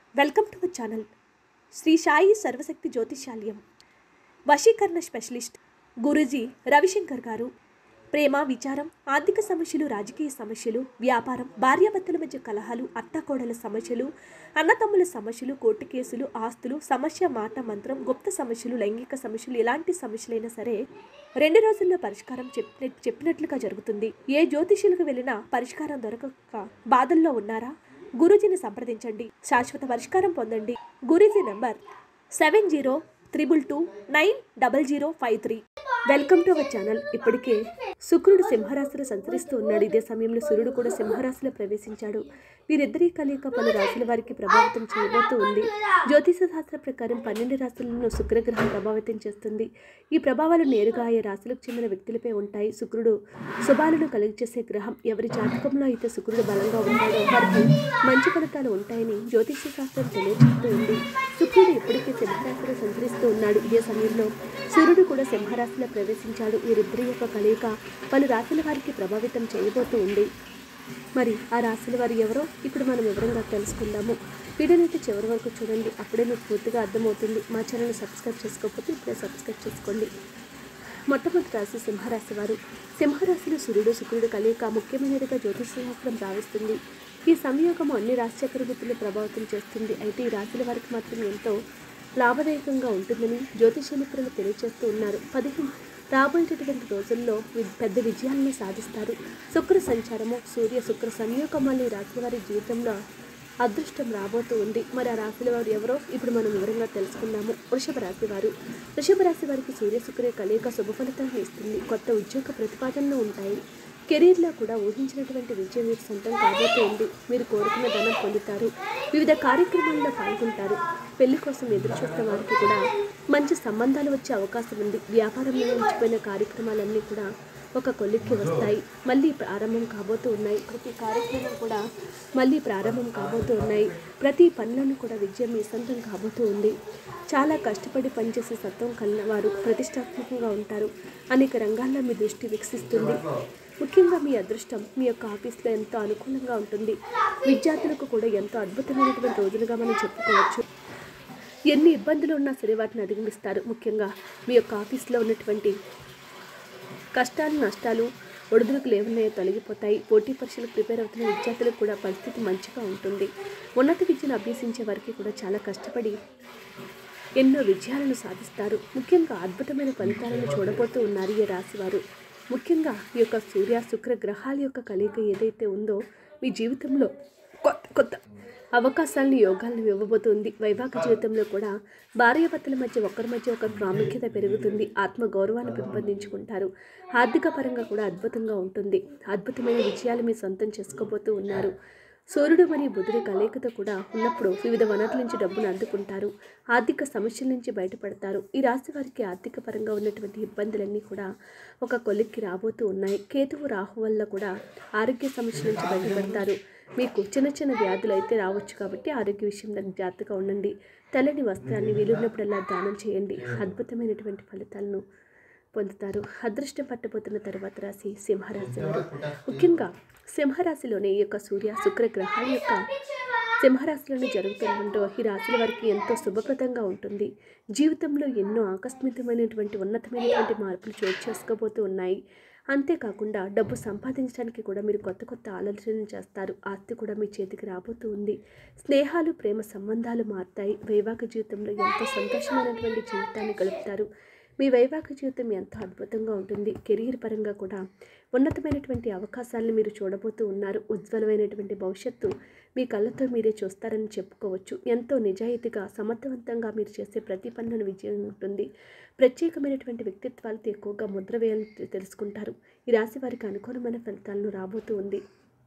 Welcome to our channel Shri Sai Sarvashakti Jyothishalayam వశీకరణ specialist Guruji Ravishankar గారు ప్రేమ విచారం ఆర్థిక సమస్యలు రాజకీయ సమస్యలు వ్యాపారం భార్యాభర్తల మధ్య కలహాలు అత్తాకోడల సమస్యలు అన్నతమ్ముల సమస్యలు కోర్టు కేసులు ఆస్తులు సమస్య మాట మంత్రం గుప్త సమస్యలు లైంగిక సమస్యలు ఎలాంటి సమస్యలైనా సరే 2 రోజుల్లో పరిష్కారం చెప్పినట్లుగా జరుగుతుంది. ఏ జ్యోతిష్యులకు వెళ్ళినా పరిష్కారం దొరకక బాధల్లో ఉన్నారా? గురూజీని సంప్రదించండి, శాశ్వత పరిష్కారం పొందండి. గురూజీ number 7032290053. Welcome to our channel. ఇప్పటికే శుక్రుడు సింహరాశిలో సంచరిస్తూ ఉన్నాడు. ఇదే సమయంలో సూర్యుడు కూడా సింహరాశిలో ప్రవేశించాడు. వీరిద్దరి కలయిక పలు రాశుల వారికి ప్రభావితం చేయబోతూ ఉంది. జ్యోతిష శాస్త్ర ప్రకారం 12 రాశులను శుక్రగ్రహం ప్రభావితం చేస్తుంది. ఈ ప్రభావాలు నేరుగా ఆయా రాశులకు చెందిన వ్యక్తులపై ఉంటాయి. శుక్రుడు శుభాలను కలిగజేసే గ్రహం. ఎవరి జాతకంలో అయితే శుక్రుడు బలంగా ఉంటాడో వారికి మంచి ఫలితాలు ఉంటాయని జ్యోతిష శాస్త్రం తెలియజేస్తూ ఉంది. శుక్రుడు ఇప్పటికే సింహరాశిలో సంచరిస్తూ ఉన్నాడు. ఇదే సమయంలో సూర్యుడు కూడా సింహరాశిలో ప్రవేశించాడు. వీరిద్దరి యొక్క కలయిక పలు రాశుల వారికి ప్రభావితం చేయబోతూ ఉంది. మరి ఆ రాశుల వారు ఎవరో ఇప్పుడు మనం వివరంగా తెలుసుకుందాము. వీడియోనైతే చివరి వరకు చూడండి, అప్పుడే మీకు పూర్తిగా అర్థమవుతుంది. మా ఛానల్ని సబ్స్క్రైబ్ చేసుకోకపోతే ఇప్పుడే సబ్స్క్రైబ్ చేసుకోండి. మొట్టమొదటి రాశి సింహరాశి వారు. సింహరాశిలో సూర్యుడు శుక్రుడు కలయిక ముఖ్యమైనదిగా జ్యోతిష శాస్త్రం భావిస్తుంది. ఈ సంయోగము అన్ని రాశి చక్రవర్తులను ప్రభావితం చేస్తుంది. అయితే ఈ రాశుల వారికి మాత్రం ఎంతో లాభదాయకంగా ఉంటుందని జ్యోతిష నిపుణులు తెలియజేస్తూ ఉన్నారు. రాబోయేటటువంటి రోజుల్లో పెద్ద విజయాలను సాధిస్తారు. శుక్ర సంచారము సూర్య శుక్ర సంయోగం వల్ల ఈ రాశి వారి జీవితంలో అదృష్టం రాబోతూ ఉంది. మరి ఆ రాశుల వారు ఎవరో ఇప్పుడు మనం వివరంగా తెలుసుకుందాము. వృషభ రాశి వారు. వృషభ రాశి వారికి సూర్య శుక్ర కలయిక శుభ ఫలితాలను ఇస్తుంది. కొత్త ఉద్యోగ ప్రతిపాదనలు ఉంటాయి. కెరీర్లో కూడా ఊహించినటువంటి విజయం మీకు సొంతం కాబోతూ ఉంది. మీరు కోరుకున్న ధనం పొందుతారు. వివిధ కార్యక్రమాల్లో పాల్గొంటారు. పెళ్లి కోసం ఎదురు చూస్తున్న వారికి కూడా మంచి సంబంధాలు వచ్చే అవకాశం ఉంది. వ్యాపారంలో ఉంచిపోయిన కార్యక్రమాలన్నీ కూడా ఒక కొలిక్కి వస్తాయి. మళ్ళీ ప్రారంభం కాబోతూ ఉన్నాయి. ప్రతి కార్యక్రమం కూడా మళ్ళీ ప్రారంభం కాబోతూ ఉన్నాయి. ప్రతి పనులను కూడా విజయం మీ సొంతం కాబోతూ ఉంది. చాలా కష్టపడి పనిచేసే సత్వం కలిగిన వారు ప్రతిష్టాత్మకంగా ఉంటారు. అనేక రంగాల్లో మీ దృష్టి వికసిస్తుంది. ముఖ్యంగా మీ అదృష్టం మీ యొక్క ఆఫీస్లో ఎంతో అనుకూలంగా ఉంటుంది. విద్యార్థులకు కూడా ఎంతో అద్భుతమైనటువంటి రోజులుగా మనం చెప్పుకోవచ్చు. ఎన్ని ఇబ్బందులు ఉన్నా సరే వాటిని అధిగమిస్తారు. ముఖ్యంగా మీ యొక్క ఆఫీస్లో ఉన్నటువంటి కష్టాలు నష్టాలు ఒడిదుడుకులు ఏమున్నాయో తొలగిపోతాయి. పోటీ పరీక్షలకు ప్రిపేర్ అవుతున్న విద్యార్థులకు కూడా పరిస్థితి మంచిగా ఉంటుంది. ఉన్నత విద్యను అభ్యసించే వారికి కూడా చాలా కష్టపడి ఎన్నో విజయాలను సాధిస్తారు. ముఖ్యంగా అద్భుతమైన ఫలితాలను చూడబోతూ ఉన్నారు ఈ రాశివారు. ముఖ్యంగా ఈ యొక్క సూర్య శుక్ర గ్రహాల యొక్క కలయిక ఏదైతే ఉందో మీ జీవితంలో కొత్త అవకాశాలను యోగాలను ఇవ్వబోతుంది. వైవాహిక జీవితంలో కూడా భార్యాభర్తల మధ్య ఒకరి ప్రాముఖ్యత పెరుగుతుంది. ఆత్మగౌరవాన్ని పెంపొందించుకుంటారు. ఆర్థిక పరంగా కూడా అద్భుతంగా ఉంటుంది. అద్భుతమైన విజయాలు మీ సొంతం చేసుకోబోతూ ఉన్నారు. సూర్యుడు మరియు బుధుడి కలయికతో కూడా ఉన్నప్పుడు వివిధ వనరుల నుంచి డబ్బును అందుకుంటారు. ఆర్థిక సమస్యల నుంచి బయటపడతారు. ఈ రాశి వారికి ఆర్థిక పరంగా ఉన్నటువంటి ఇబ్బందులన్నీ కూడా ఒక కొలిక్కి రాబోతూ ఉన్నాయి. కేతువు రాహు వల్ల కూడా ఆరోగ్య సమస్యల నుంచి బయటపడతారు. మీకు చిన్న వ్యాధులు అయితే రావచ్చు కాబట్టి ఆరోగ్య విషయంలో జాగ్రత్తగా ఉండండి. తెల్లని వస్త్రాన్ని వీలున్నప్పుడల్లా దానం చేయండి. అద్భుతమైనటువంటి ఫలితాలను పొందుతారు. అదృష్టం పట్టబోతున్న తర్వాత రాశి సింహరాశి వారు. ముఖ్యంగా సింహరాశిలోనే ఈ యొక్క సూర్య శుక్ర గ్రహాల యొక్క సింహరాశిలోనే జరుగుతుండటంతో ఈ రాశుల వారికి ఎంతో శుభప్రదంగా ఉంటుంది. జీవితంలో ఎన్నో ఆకస్మికమైనటువంటి ఉన్నతమైనటువంటి మార్పులు చోటు చేసుకోబోతూ ఉన్నాయి. అంతేకాకుండా డబ్బు సంపాదించడానికి కూడా మీరు కొత్త ఆలోచనలు చేస్తారు. ఆస్తి కూడా మీ చేతికి రాబోతూ ఉంది. స్నేహాలు ప్రేమ సంబంధాలు మారుతాయి. వైవాహిక జీవితంలో ఎంతో సంతోషమైనటువంటి జీవితాన్ని గడుపుతారు. మీ వైవాహిక జీవితం ఎంతో అద్భుతంగా ఉంటుంది. కెరీర్ పరంగా కూడా ఉన్నతమైనటువంటి అవకాశాలను మీరు చూడబోతూ ఉన్నారు. ఉజ్వలమైనటువంటి భవిష్యత్తు మీ కళ్ళతో మీరే చూస్తారని చెప్పుకోవచ్చు. ఎంతో నిజాయితీగా సమర్థవంతంగా మీరు చేసే ప్రతి పనులను విజయం ఉంటుంది. ప్రత్యేకమైనటువంటి వ్యక్తిత్వాలతో ఎక్కువగా ముద్ర వేయాలని తెలుసుకుంటారు. ఈ రాశి వారికి అనుకూలమైన ఫలితాలను రాబోతూ ఉంది.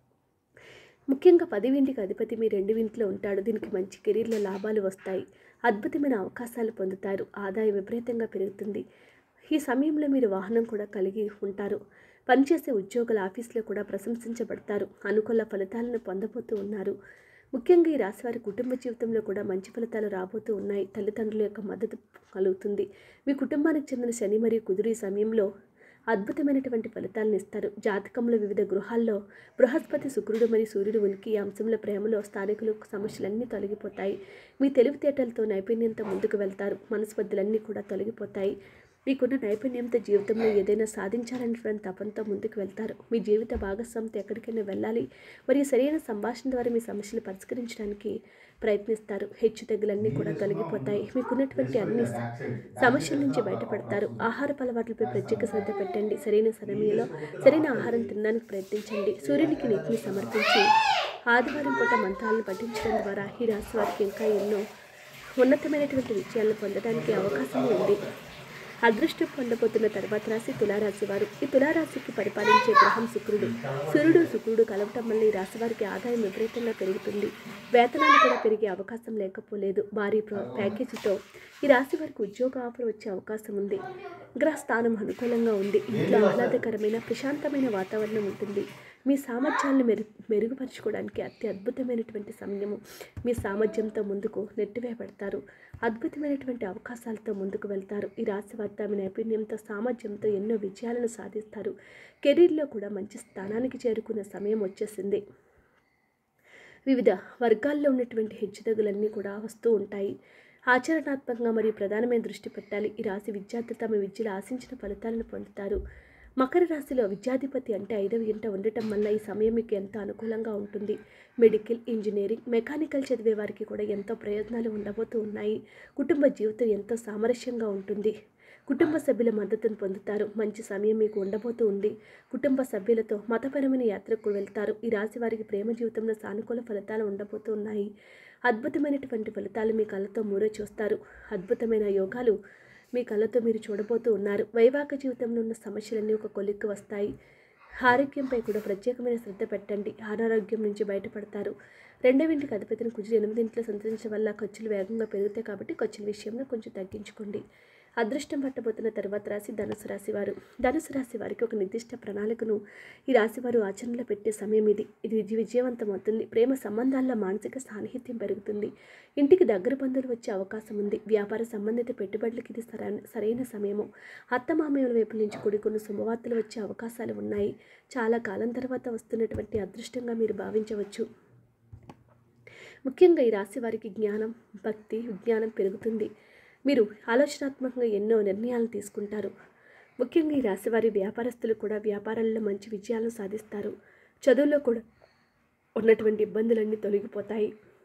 ముఖ్యంగా 10వ ఇంటికి అధిపతి మీ 2వ ఇంట్లో ఉంటాడు. దీనికి మంచి కెరీర్లో లాభాలు వస్తాయి. అద్భుతమైన అవకాశాలు పొందుతారు. ఆదాయం విపరీతంగా పెరుగుతుంది. ఈ సమయంలో మీరు వాహనం కూడా కలిగి ఉంటారు. పనిచేసే ఉద్యోగుల ఆఫీసులో కూడా ప్రశంసించబడతారు. అనుకూల ఫలితాలను పొందబోతూ ఉన్నారు. ముఖ్యంగా ఈ రాశివారి కుటుంబ జీవితంలో కూడా మంచి ఫలితాలు రాబోతూ ఉన్నాయి. తల్లిదండ్రుల యొక్క మద్దతు కలుగుతుంది. మీ కుటుంబానికి చెందిన శని మరియు కుజుడు ఈ సమయంలో అద్భుతమైనటువంటి ఫలితాలను ఇస్తారు. జాతకంలో వివిధ గృహాల్లో బృహస్పతి, శుక్రుడు మరియు సూర్యుడు ఉనికి ఈ అంశంలో ప్రేమలో స్థానికులు సమస్యలన్నీ తొలగిపోతాయి. మీ తెలివితేటలతో నైపుణ్యంతో ముందుకు వెళ్తారు. మనస్పర్ధలన్నీ కూడా తొలగిపోతాయి. మీకున్న నైపుణ్యంతో జీవితంలో ఏదైనా సాధించాలనేటువంటి తపంతో ముందుకు వెళ్తారు. మీ జీవిత భాగస్వామితో ఎక్కడికైనా వెళ్ళాలి మరియు సరైన సంభాషణ ద్వారా మీ సమస్యలు పరిష్కరించడానికి ప్రయత్నిస్తారు. హెచ్చు తగ్గులన్నీ కూడా తొలగిపోతాయి. మీకున్నటువంటి అన్ని సమస్యల నుంచి బయటపడతారు. ఆహారపు అలవాట్లపై ప్రత్యేక శ్రద్ధ పెట్టండి. సరైన సమయంలో సరైన ఆహారం తినడానికి ప్రయత్నించండి. సూర్యునికి నీటిని సమర్పించి ఆదివారం పూట మంత్రాలను పఠించడం ద్వారా ఈ రాశి వారికి ఇంకా ఎన్నో ఉన్నతమైనటువంటి విజయాలను పొందడానికి అవకాశం ఉంది. అదృష్టం పొందబోతున్న తర్వాత రాశి తులారాశి వారు. ఈ తులారాశికి పరిపాలించే గ్రహం శుక్రుడు. శుక్రుడు కలవటం వల్ల ఈ రాశి వారికి ఆదాయం విపరీతంగా పెరుగుతుంది. వేతనాలు కూడా పెరిగే అవకాశం లేకపోలేదు. భారీ ప్యాకేజీతో ఈ రాశి వారికి ఉద్యోగ ఆఫర్ వచ్చే అవకాశం ఉంది. గ్రహ స్థానం అనుకూలంగా ఉంది. ఇంట్లో ఆహ్లాదకరమైన ప్రశాంతమైన వాతావరణం ఉంటుంది. మీ సామర్థ్యాలను మెరుగుపరచుకోవడానికి అద్భుతమైనటువంటి సమయము. మీ సామర్థ్యంతో ముందుకు నెట్టివేయబడతారు. అద్భుతమైనటువంటి అవకాశాలతో ముందుకు వెళ్తారు. ఈ రాశి వారు తమ నైపుణ్యంతో సామర్థ్యంతో ఎన్నో విజయాలను సాధిస్తారు. కెరీర్లో కూడా మంచి స్థానానికి చేరుకునే సమయం వచ్చేసింది. వివిధ వర్గాల్లో ఉన్నటువంటి హెచ్చుతగ్గులన్నీ కూడా వస్తూ ఉంటాయి. ఆచరణాత్మకంగా మరియు ప్రధానమైన దృష్టి పెట్టాలి. ఈ రాశి విద్యార్థులు తమ విద్యలో ఆశించిన ఫలితాలను పొందుతారు. మకర రాశిలో విద్యాధిపతి అంటే 5వ ఇంట ఉండటం వల్ల ఈ సమయం మీకు ఎంతో అనుకూలంగా ఉంటుంది. మెడికల్, ఇంజనీరింగ్, మెకానికల్ చదివే వారికి కూడా ఎంతో ప్రయోజనాలు ఉండబోతూ ఉన్నాయి. కుటుంబ జీవితం ఎంతో సామరస్యంగా ఉంటుంది. కుటుంబ సభ్యుల మద్దతును పొందుతారు. మంచి సమయం మీకు ఉండబోతూ ఉంది. కుటుంబ సభ్యులతో మతపరమైన యాత్రకు వెళ్తారు. ఈ రాశి వారికి ప్రేమ జీవితంలో సానుకూల ఫలితాలు ఉండబోతూ ఉన్నాయి. అద్భుతమైనటువంటి ఫలితాలు మీ కళ్ళతో మూరే చూస్తారు. అద్భుతమైన యోగాలు మీ కళ్ళతో మీరు చూడబోతూ ఉన్నారు. వైవాహిక జీవితంలో ఉన్న సమస్యలన్నీ ఒక కొలిక్కి వస్తాయి. ఆరోగ్యంపై కూడా ప్రత్యేకమైన శ్రద్ధ పెట్టండి. అనారోగ్యం నుంచి బయటపడతారు. 2వ ఇంటికి అధిపతిని కుజుడు 8వ ఇంట్లో సంతరించడం వల్ల ఖర్చులు వేగంగా పెరుగుతాయి కాబట్టి ఖర్చుల విషయంలో కొంచెం తగ్గించుకోండి. అదృష్టం పట్టబోతున్న తర్వాత రాశి ధనుసు రాశి వారు. ధనుసు రాశి వారికి ఒక నిర్దిష్ట ప్రణాళికను ఈ రాశి వారు ఆచరణలో పెట్టే సమయం ఇది విజయవంతమవుతుంది. ప్రేమ సంబంధాల్లో మానసిక సాన్నిహిత్యం పెరుగుతుంది. ఇంటికి దగ్గర బంధువులు వచ్చే అవకాశం ఉంది. వ్యాపార సంబంధిత పెట్టుబడులకు ఇది సరైన సమయము. అత్తమామయ్యల వైపు నుంచి కొన్ని శుభవార్తలు వచ్చే అవకాశాలు ఉన్నాయి. చాలా కాలం తర్వాత వస్తున్నటువంటి అదృష్టంగా మీరు భావించవచ్చు. ముఖ్యంగా ఈ రాశి వారికి జ్ఞానం, భక్తి, విజ్ఞానం పెరుగుతుంది. మీరు ఆలోచనాత్మకంగా ఎన్నో నిర్ణయాలు తీసుకుంటారు. ముఖ్యంగా ఈ రాశివారి వ్యాపారస్తులు కూడా వ్యాపారాల్లో మంచి విజయాలను సాధిస్తారు. చదువులో కూడా ఉన్నటువంటి ఇబ్బందులన్నీ తొలగిపోతాయి.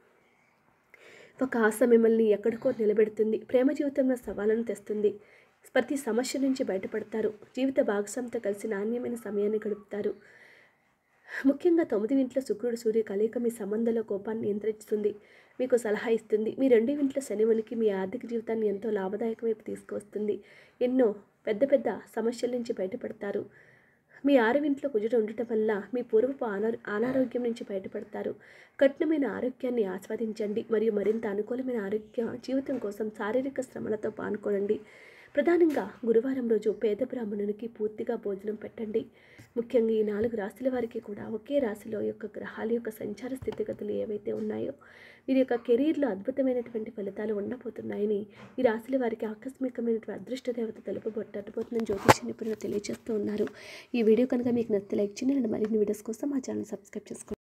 ఒక ఆశ మిమ్మల్ని ఎక్కడికో నిలబెడుతుంది. ప్రేమ జీవితంలో సవాళ్ళను తెస్తుంది. ప్రతి సమస్య నుంచి బయటపడతారు. జీవిత భాగస్వామితో కలిసి నాణ్యమైన సమయాన్ని గడుపుతారు. ముఖ్యంగా 9వ ఇంట్లో శుక్రుడు సూర్య కలయిక మీ సంబంధంలో కోపాన్ని నియంత్రిస్తుంది. మీకు సలహా ఇస్తుంది. మీ 2వ ఇంట్లో శని ఉనికి మీ ఆర్థిక జీవితాన్ని ఎంతో లాభదాయక వైపు తీసుకువస్తుంది. ఎన్నో పెద్ద సమస్యల నుంచి బయటపడతారు. మీ 6వ ఇంట్లో కుజుడు ఉండటం వల్ల మీ పూర్వపు అనారోగ్యం నుంచి బయటపడతారు. కఠినమైన ఆరోగ్యాన్ని ఆస్వాదించండి మరియు మరింత అనుకూలమైన ఆరోగ్య జీవితం కోసం శారీరక శ్రమలతో పాల్గొనండి. ప్రధానంగా గురువారం రోజు పేద బ్రాహ్మణునికి పూర్తిగా భోజనం పెట్టండి. ముఖ్యంగా ఈ 4 రాశుల వారికి కూడా ఒకే రాశిలో యొక్క గ్రహాల యొక్క సంచార స్థితిగతులు ఏవైతే ఉన్నాయో వీరి యొక్క కెరీర్లో అద్భుతమైనటువంటి ఫలితాలు ఉండబోతున్నాయని ఈ రాశుల వారికి ఆకస్మికమైనటువంటి అదృష్ట దేవత తెలుపబోతుందని జ్యోతిష నిపుణులు తెలియజేస్తూ ఉన్నారు. ఈ వీడియో కనుక మీకు నచ్చితే లైక్ చేయండి. మరిన్ని వీడియోస్ కోసం మా ఛానల్ సబ్స్క్రైబ్ చేసుకోండి.